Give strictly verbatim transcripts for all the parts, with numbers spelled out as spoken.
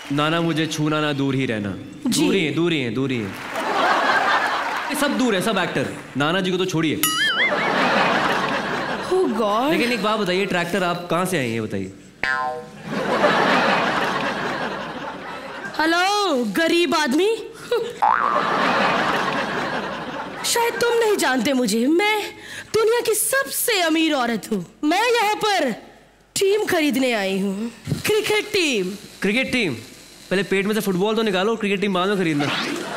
नाना मुझे छूना ना, दूर ही रहना। दूर ही है, दूर ही है, दूर ही है, सब दूर है, सब एक्टर। नाना जी को तो छोड़िए। oh God. लेकिन एक बात बताइए, ट्रैक्टर आप कहाँ से आए हैं बताइए? हेलो गरीब आदमी। शायद तुम नहीं जानते मुझे, मैं दुनिया की सबसे अमीर औरत हूँ। मैं यहाँ पर टीम खरीदने आई हूँ, क्रिकेट टीम। Cricket team? पहले पेट में से फुटबॉल तो निकालो, क्रिकेट टीम बाद में खरीदना।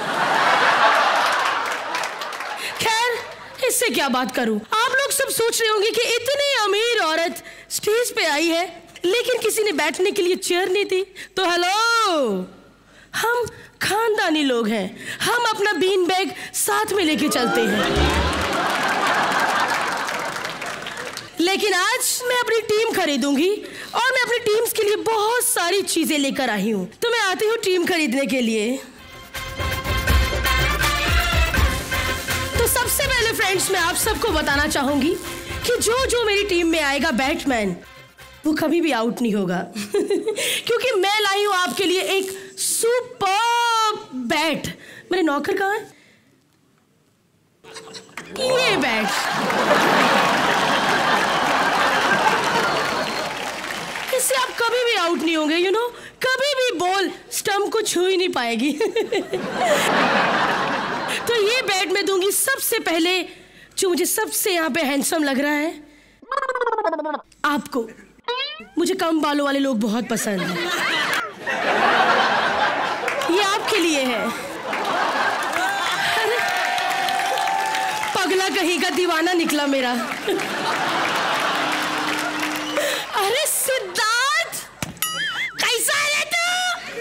खैर, इससे क्या बात करूँ। आप लोग सब सोच रहे होंगे कि इतनी अमीर औरत स्टेज पे आई है लेकिन किसी ने बैठने के लिए चेयर नहीं दी। तो हेलो, हम खानदानी लोग हैं, हम अपना बीन बैग साथ में लेके चलते हैं। लेकिन आज मैं अपनी टीम खरीदूंगी और मैं अपनी टीम्स के लिए बहुत सारी चीजें लेकर आई हूं। तो मैं आती हूं टीम खरीदने के लिए। तो सबसे पहले फ्रेंड्स, मैं आप सबको बताना चाहूंगी कि जो जो मेरी टीम में आएगा बैटमैन, वो कभी भी आउट नहीं होगा। क्योंकि मैं लाई हूं आपके लिए एक सुपर बैट। मेरे नौकर कहाँ है? ये बैट। इससे आप कभी भी आउट नहीं होंगे, यू नो। कभी भी बॉल स्टंप को छू ही नहीं पाएगी। तो ये बैट मैं दूंगी सबसे पहले जो मुझे सबसे यहाँ पे हैंडसम लग रहा है, आपको। मुझे कम बालों वाले लोग बहुत पसंद हैं। ये आपके लिए है। अरे पगला कहीं का दीवाना निकला मेरा। अरे सिद्धार्थ, कैसा है तू?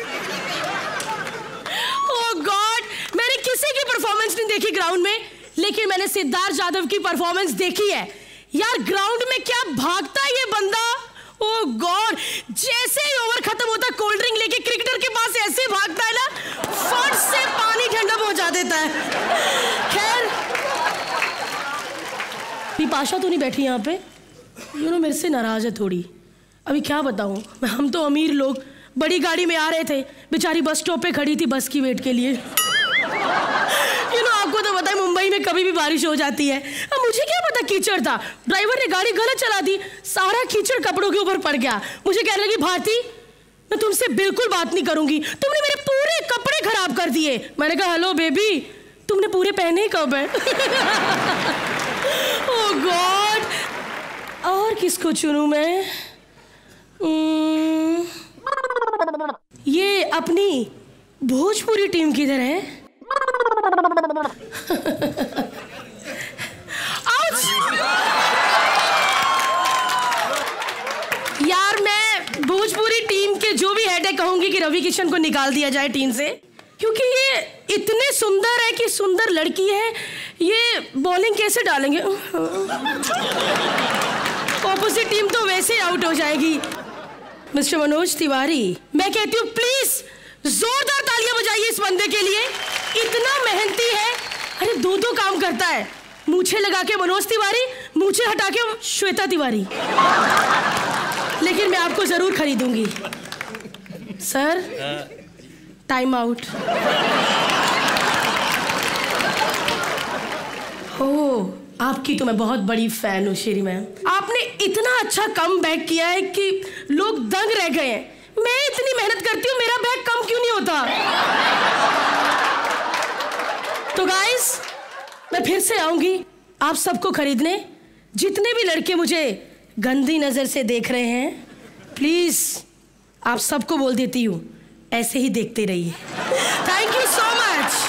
ओह गॉड, मैंने किसी की परफॉर्मेंस नहीं देखी ग्राउंड में, लेकिन मैंने सिद्धार्थ यादव की परफॉर्मेंस देखी है। यार ग्राउंड में क्या भागता है ये बंदा। ओह गॉड, जैसे ही ओवर खत्म होता कोल्ड ड्रिंक लेके क्रिकेटर के पास ऐसे भागता है ना, फट से पानी ठंडा पहुंचा देता है। खैर, बिपाशा तो नहीं बैठी यहाँ पे, यू नो, मेरे से नाराज है थोड़ी। अभी क्या बताऊँ, हम तो अमीर लोग बड़ी गाड़ी में आ रहे थे, बेचारी बस स्टॉप पे खड़ी थी बस की वेट के लिए। यू नो, आपको तो पता है मुंबई में कभी भी बारिश हो जाती है। अब मुझे क्या पता कीचड़ था, ड्राइवर ने गाड़ी गलत चला दी, सारा कीचड़ कपड़ों के ऊपर पड़ गया। मुझे कहने लगी, भारती मैं तुमसे बिल्कुल बात नहीं करूंगी, तुमने मेरे पूरे कपड़े खराब कर दिए। मैंने कहा, हेलो बेबी, तुमने पूरे पहने कब है? ओह गॉड, और किसको चुनूं मैं? ये अपनी भोजपुरी टीम किधर है? यार मैं भोजपुरी टीम के जो भी हेड है कहूंगी कि रवि किशन को निकाल दिया जाए टीम से, क्योंकि ये इतने सुंदर है कि सुंदर लड़की है, ये बॉलिंग कैसे डालेंगे? ऑपोजिट टीम तो वैसे आउट हो जाएगी। मिस्टर मनोज तिवारी, मैं कहती हूँ प्लीज जोरदार तालियां बजाइए इस बंदे के लिए, इतना मेहनती है। अरे दो दो काम करता है, मूछे लगा के मनोज तिवारी, मूछे हटा के श्वेता तिवारी। लेकिन मैं आपको जरूर खरीदूंगी। Sir, time out. ओह, आपकी तो मैं बहुत बड़ी फैन हूँ श्री मैम। आपने इतना अच्छा कम बैक किया है कि लोग दंग रह गए हैं। मैं इतनी मेहनत करती हूँ, मेरा बैग कम क्यों नहीं होता? तो गाइस, मैं फिर से आऊंगी आप सबको खरीदने। जितने भी लड़के मुझे गंदी नजर से देख रहे हैं, प्लीज आप सबको बोल देती हूँ, ऐसे ही देखते रहिए। Thank you so much.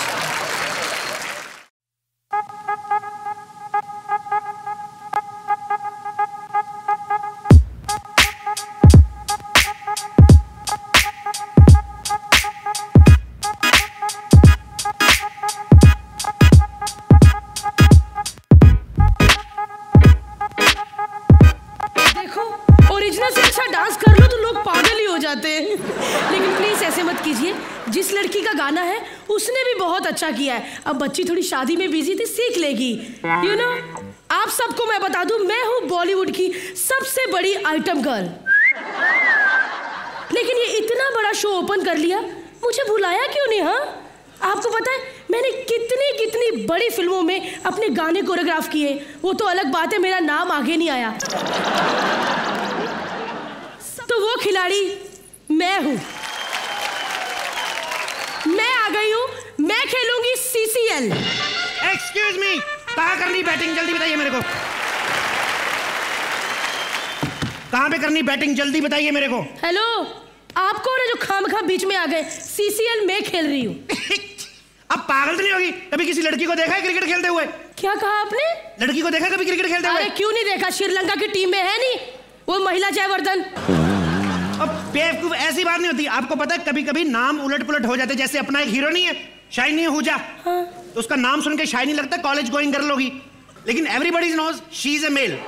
लेकिन प्लीज ऐसे मत कीजिए। जिस लड़की का गाना है उसने भी बहुत अच्छा किया है। अब बच्ची थोड़ी शादी में बिजी थी, सीख लेगी। यू नो, आप सबको मैं बता दूं, मैं हूं बॉलीवुड की सबसे बड़ी आइटम गर्ल। लेकिन ये इतना बड़ा शो ओपन कर लिया, मुझे बुलाया क्यों नहीं? हाँ, आपको पता है मैंने कितनी कितनी बड़ी फिल्मों में अपने गाने कोरियोग्राफ किए, वो तो अलग बात है मेरा नाम आगे नहीं आया। तो वो खिलाड़ी मैं हूं, मैं आ गई हूं, मैं खेलूंगी सीसीएल। एक्सक्यूज मी, कहाँ करनी बैटिंग जल्दी बताइए मेरे को। कहाँ पे करनी बैटिंग जल्दी बताइए मेरे को। हेलो, आप कौन है जो खामखा बीच में आ गए? सीसीएल मैं खेल रही हूँ। अब पागल तो नहीं होगी? कभी किसी लड़की को देखा है क्रिकेट खेलते हुए? क्या कहा आपने? लड़की को देखा कभी क्रिकेट खेलते हुए? अरे क्यों नहीं देखा, श्रीलंका की टीम में है नहीं वो महिला जयवर्धन। अब बेवकूफ, ऐसी बात नहीं होती। आपको पता है कभी कभी नाम उलट पुलट हो जाते। जैसे अपना एक हीरो नहीं है शाइनी आहूजा, हाँ। तो उसका नाम सुन के शाइनी लगता है कॉलेज गोइंग गर्ल होगी, लेकिन everybody knows she is a male.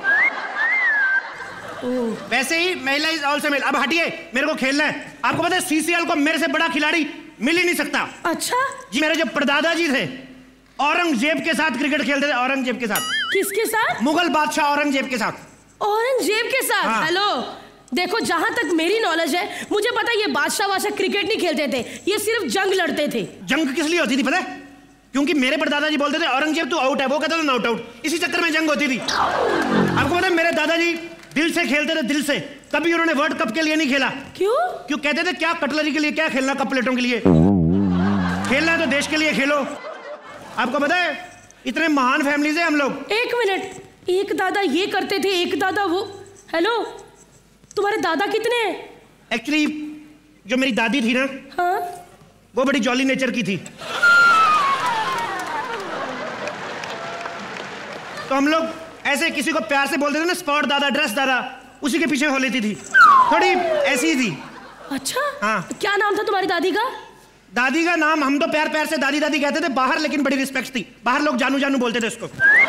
वैसे ही महिला इज ऑल्सो मेल। अब हटिए, मेरे को खेलना है। आपको पता है सीसीएल को मेरे से बड़ा खिलाड़ी मिल ही नहीं सकता। अच्छा जी, मेरे जो परदादा जी थे औरंगजेब के साथ क्रिकेट खेलते थे। औरंगजेब के साथ? किसके साथ? मुगल बादशाह औरंगजेब के साथ। औरंगजेब के साथ? हाँ। हेलो देखो, जहां तक मेरी नॉलेज है मुझे पता है ये बादशाह वादशाह क्रिकेट नहीं खेलते थे, ये सिर्फ जंग लड़ते थे। जंग किस लिए होती थी पता है? क्योंकि मेरे परदादा जी बोलते थे औरंगजेब तू आउट है, वो कहता था नॉट आउट, इसी चक्कर में जंग होती थी। आपको पता है मेरे दादाजी दिल से खेलते थे, दिल से। कभी उन्होंने वर्ल्ड कप के लिए नहीं खेला। क्यों? क्यों? कहते थे क्या कटलरी के लिए क्या खेलना, कप प्लेटों के लिए खेलना है तो देश के लिए खेलो। आपको पता है इतने महान फैमिली से हम लोग। एक मिनट, एक दादा ये करते थे, एक दादा वो। हेलो, तुम्हारे दादा कितने हैं? एक्चुअली जो मेरी दादी थी ना, हाँ? वो बड़ी जॉली नेचर की थी, तो हम लोग ऐसे किसी को प्यार से बोलते थे ना, स्पॉट दादा, ड्रेस दादा, उसी के पीछे हो लेती थी। थोड़ी ऐसी ही थी। अच्छा, हाँ। क्या नाम था तुम्हारी दादी का? दादी का नाम हम तो प्यार प्यार से दादी दादी कहते थे बाहर, लेकिन बड़ी रिस्पेक्ट थी। बाहर लोग जानू जानू बोलते थे उसको।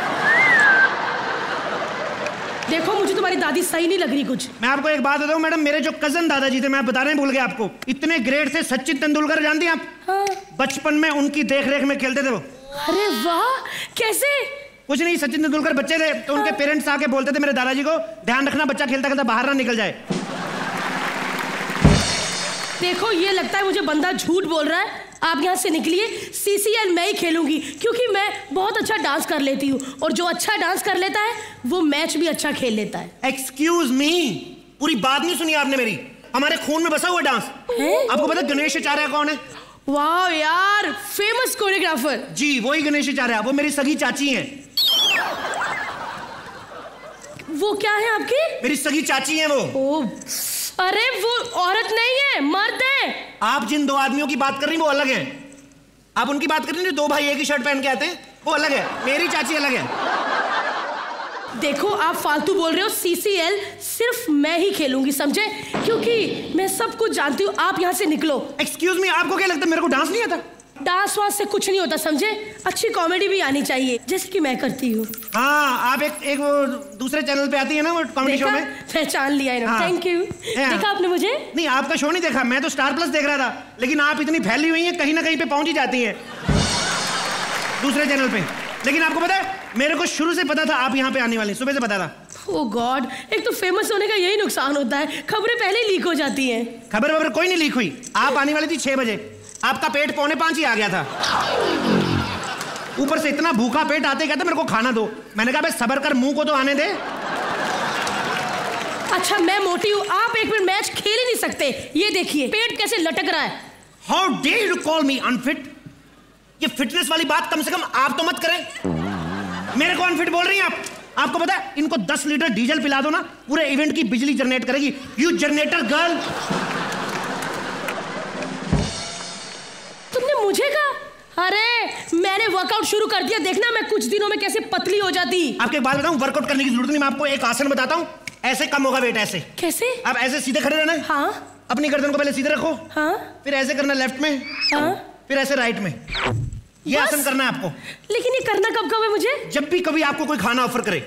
देखो मुझे तुम्हारी दादी सही नहीं लग रही कुछ। मैं आपको एक बात बताऊं मैडम, मेरे जो कजन दादाजी थे, मैं बताने भूल गया आपको, इतने ग्रेट थे। सचिन तेंदुलकर जानती हैं आप? हाँ। बचपन में उनकी देख रेख में खेलते थे वो। अरे वाह, कैसे? कुछ नहीं, सचिन तेंदुलकर बच्चे थे तो उनके पेरेंट्स आके बोलते थे मेरे दादाजी को, ध्यान रखना बच्चा खेलता खेलता बाहर ना निकल जाए। देखो ये लगता है मुझे बंदा झूठ बोल रहा है। आप यहाँ से निकलिए, सीसीएल मैं ही खेलूंगी क्योंकि मैं बहुत अच्छा डांस कर लेती हूँ, और जो अच्छा डांस कर लेता है वो मैच भी अच्छा खेल लेता है। एक्सक्यूज मी, पूरी बात नहीं सुनी आपने मेरी। हमारे खून में बसा हुआ डांस है? आपको पता गणेश आचार्य कौन है? वाह यार, फेमस कोरियोग्राफर। जी वही गणेश आचार्य, वो मेरी सगी चाची हैं। वो क्या है आपकी? मेरी सगी चाची हैं वो। ओ, अरे वो औरत नहीं है, मर्द है। आप जिन दो आदमियों की बात कर रही हैं वो अलग हैं। आप उनकी बात कर रही हैं, दो भाई एक ही शर्ट पहन के आते हैं, वो अलग है। मेरी चाची अलग है। देखो आप फालतू बोल रहे हो। सीसीएल सिर्फ मैं ही खेलूंगी, समझे? क्योंकि मैं सब कुछ जानती हूँ। आप यहाँ से निकलो। एक्सक्यूज मी, आपको क्या लगता है मेरे को डांस नहीं आता? डांस वांस से कुछ नहीं होता, समझे? अच्छी कॉमेडी भी आनी चाहिए, जैसे कि मैं करती हूँ। हाँ, आप एक एक वो दूसरे चैनल पे आती है ना वो कॉमेडी शो में। पहचान लिया है ना? Thank you. देखा आपने मुझे? नहीं, आपका शो नहीं देखा, मैं तो स्टार प्लस देख रहा था, लेकिन आप इतनी फैली हुई हैं कहीं ना कहीं पे पहुंच ही जाती हैं दूसरे चैनल पे। लेकिन आपको पता है मेरे को शुरू से पता था आप यहाँ पे आने वाली, सुबह से पता था। ओह गॉड, एक तो फेमस होने का यही नुकसान होता है, खबरें पहले ही लीक हो जाती हैं। खबर वबर कोई नहीं लीक हुई। आप आने वाली थी छह बजे, आपका पेट पौने पांच ही आ गया था। ऊपर से इतना भूखा पेट आते कहता मेरे को खाना दो। मैंने कहा भाई सबर कर, मुंह को तो आने दे। अच्छा मैं मोटी हूँ, आप एक मिनट मैच खेल ही नहीं सकते। ये देखिए पेट कैसे लटक रहा है। How dare you call me unfit? ये फिटनेस वाली बात कम से कम आप तो मत करें। मेरे को अनफिट बोल रही हैं आप? आपको पता है इनको दस लीटर डीजल पिला दो ना, पूरे इवेंट की बिजली जनरेट करेगी। You generator girl. तुमने मुझे कहा? अरे मैंने वर्कआउट शुरू कर दिया, देखना मैं कुछ दिनों में कैसे पतली हो जाती। आपके एक बात बताऊं, वर्कआउट करने की जरूरत नहीं। मैं आपको एक आसन बताता हूं, ऐसे कम होगा वेट। ऐसे कैसे? आप ऐसे सीधे खड़े रहना है। हाँ। अपनी गर्दन को पहले सीधे रखो। हाँ। फिर ऐसे करना लेफ्ट में। हाँ। फिर ऐसे राइट में। ये आसन करना है आपको। लेकिन ये करना कब कब है मुझे? जब भी कभी आपको कोई खाना ऑफर करे।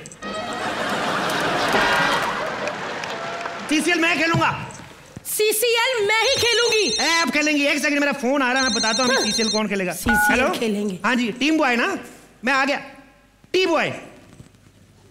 सीसीएल मैं खेलूंगा। सीसीएल मैं ही खेलूंगी। ए, आप खेलेंगी? एक सेकंड, मेरा फोन आ रहा है, मैं बताता हूँ सीसीएल कौन खेलेगा। सीसीएल खेलेंगे। हाँ जी, टीम बॉय ना, मैं आ गया। टीम बॉय,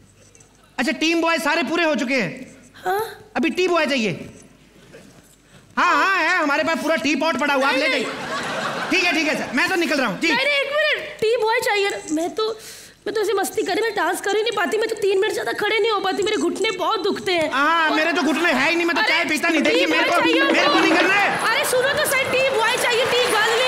अच्छा टीम बॉय सारे पूरे हो चुके हैं। हाँ? अभी टीम बॉय चाहिए। हाँ हाँ है, हमारे पास पूरा टी पॉट पड़ा हुआ, आप ले जाइए। ठीक है ठीक है सर, मैं तो निकल रहा हूँ। नहीं नहीं, एक मिनट, टी बॉय चाहिए। मैं तो मैं तो ऐसे मस्ती करे, मैं डांस कर ही नहीं पाती, मैं तो तीन मिनट ज्यादा खड़े नहीं हो पाती, मेरे घुटने बहुत दुखते हैं। हाँ मेरे तो घुटने है ही नहीं, मैं तो चाय पीता नहीं। देखिए मेरे को मेरे को नहीं करना है। अरे सुनो तो सर, टी बॉय चाहिए, टी गर्ल